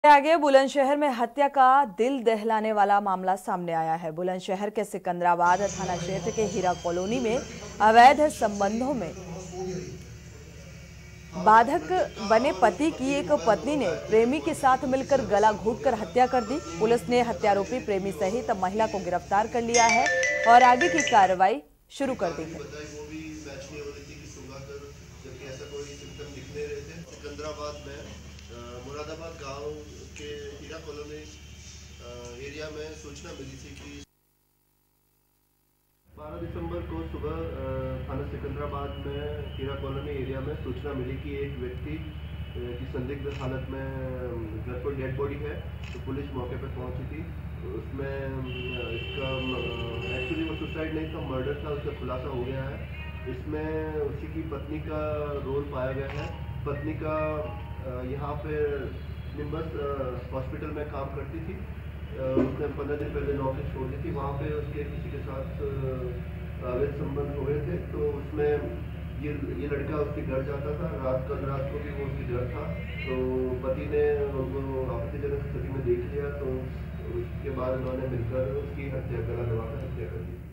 आगे बुलंदशहर में हत्या का दिल दहलाने वाला मामला सामने आया है। बुलंदशहर के सिकंदराबाद थाना क्षेत्र के हीरा कॉलोनी में अवैध संबंधों में बाधक बने पति की एक पत्नी ने प्रेमी के साथ मिलकर गला घोंटकर हत्या कर दी। पुलिस ने हत्यारोपी प्रेमी सहित महिला को गिरफ्तार कर लिया है और आगे की कार्रवाई शुरू कर दी है। मुरादाबाद गांव के हीरा कॉलोनी एरिया में सूचना मिली थी कि 12 दिसंबर को सुबह थाना सिकंदराबाद में हीरा कॉलोनी एरिया में सूचना मिली कि एक व्यक्ति की संदिग्ध हालत में घर पर डेड बॉडी है। तो पुलिस मौके पर पहुंची थी। उसमें इसका एक्चुअली वो सुसाइड नहीं था, मर्डर था। उसका खुलासा हो गया है। इसमें उसी की पत्नी का रोल पाया गया है। पत्नी का यहाँ पे निम्बस हॉस्पिटल में काम करती थी। उसने 15 दिन पहले नौकरी छोड़ दी थी। वहाँ पे उसके किसी के साथ अवैध संबंध हो गए थे। तो उसमें ये लड़का उसके घर जाता था। कल रात को भी वो उसके घर था। तो पति ने उनको आपत्तिजनक स्थिति में देख लिया। तो उसके बाद उन्होंने मिलकर उसकी हत्या, गला दबाकर हत्या कर दी।